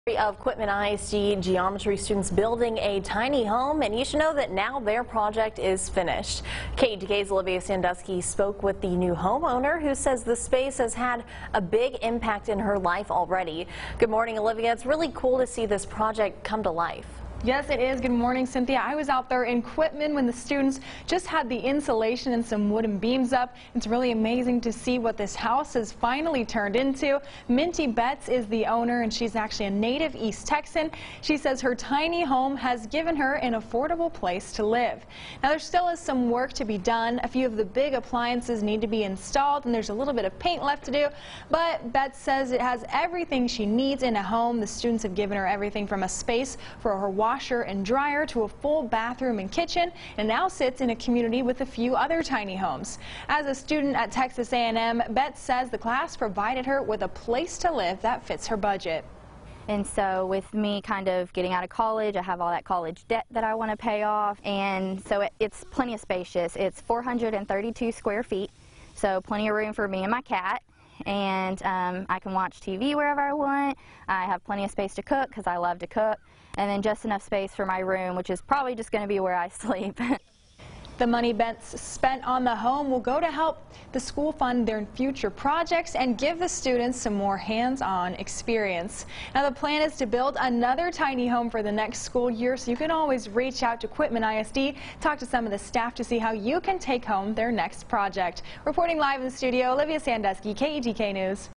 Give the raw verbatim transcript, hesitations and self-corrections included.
Of Quitman I S D geometry students building a tiny home, and you should know that now their project is finished. K E D K's Olivia Sandusky spoke with the new homeowner, who says the space has had a big impact in her life already. Good morning, Olivia. It's really cool to see this project come to life. Yes, it is. Good morning, Cynthia. I was out there in Quitman when the students just had the insulation and some wooden beams up. It's really amazing to see what this house has finally turned into. Minty Betts is the owner, and she's actually a native East Texan. She says her tiny home has given her an affordable place to live. Now, there still is some work to be done. A few of the big appliances need to be installed, and there's a little bit of paint left to do. But Betts says it has everything she needs in a home. The students have given her everything from a space for her washer and dryer to a full bathroom and kitchen, and now sits in a community with a few other tiny homes. As a student at Texas A and M, Betts says the class provided her with a place to live that fits her budget. And so with me kind of getting out of college, I have all that college debt that I want to pay off, and so it, it's plenty of spacious. It's four hundred thirty-two square feet, so plenty of room for me and my cat. And um, I can watch T V wherever I want. I have plenty of space to cook because I love to cook, and then just enough space for my room, which is probably just going to be where I sleep. The money Betts spent on the home will go to help the school fund their future projects and give the students some more hands-on experience. Now, the plan is to build another tiny home for the next school year, so you can always reach out to Quitman I S D, talk to some of the staff to see how you can take home their next project. Reporting live in the studio, Olivia Sandusky, K E D K News.